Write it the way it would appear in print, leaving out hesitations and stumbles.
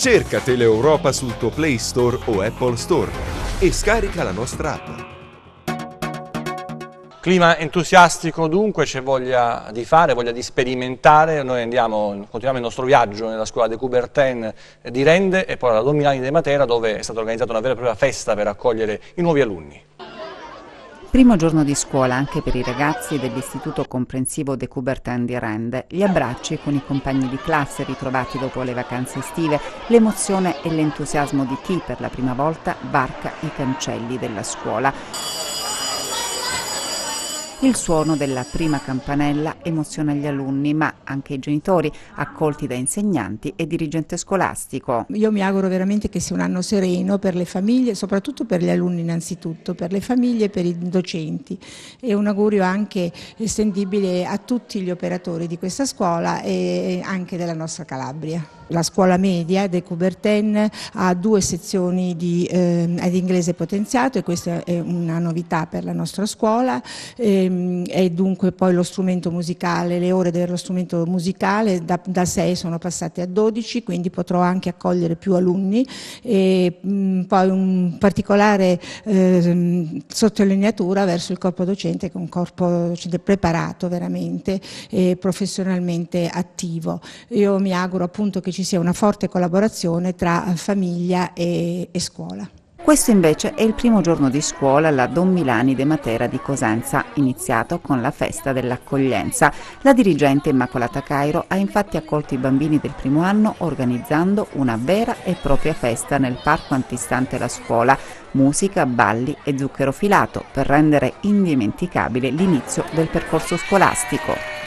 Cerca Teleeuropa sul tuo Play Store o Apple Store e scarica la nostra app. Clima entusiastico dunque, c'è voglia di fare, voglia di sperimentare. Noi continuiamo il nostro viaggio nella scuola de Coubertin di Rende e poi alla Don Milani de Matera, dove è stata organizzata una vera e propria festa per accogliere i nuovi alunni. Primo giorno di scuola anche per i ragazzi dell'Istituto Comprensivo de Coubertin di Rende. Gli abbracci con i compagni di classe ritrovati dopo le vacanze estive, l'emozione e l'entusiasmo di chi per la prima volta varca i cancelli della scuola. Il suono della prima campanella emoziona gli alunni, ma anche i genitori, accolti da insegnanti e dirigente scolastico. Io mi auguro veramente che sia un anno sereno per le famiglie, soprattutto per gli alunni innanzitutto, per le famiglie e per i docenti. E un augurio anche estendibile a tutti gli operatori di questa scuola e anche della nostra Calabria. La scuola media de Coubertin ha 2 sezioni ad inglese potenziato e questa è una novità per la nostra scuola. E dunque poi lo strumento musicale, le ore dello strumento musicale da 6 sono passate a 12, quindi potrò anche accogliere più alunni e poi un particolare sottolineatura verso il corpo docente, che è un corpo docente preparato veramente e professionalmente attivo. Io mi auguro appunto che ci sia una forte collaborazione tra famiglia e scuola. Questo invece è il primo giorno di scuola alla Don Milani de Matera di Cosenza, iniziato con la festa dell'accoglienza. La dirigente Immacolata Cairo ha infatti accolto i bambini del primo anno organizzando una vera e propria festa nel parco antistante la scuola, musica, balli e zucchero filato per rendere indimenticabile l'inizio del percorso scolastico.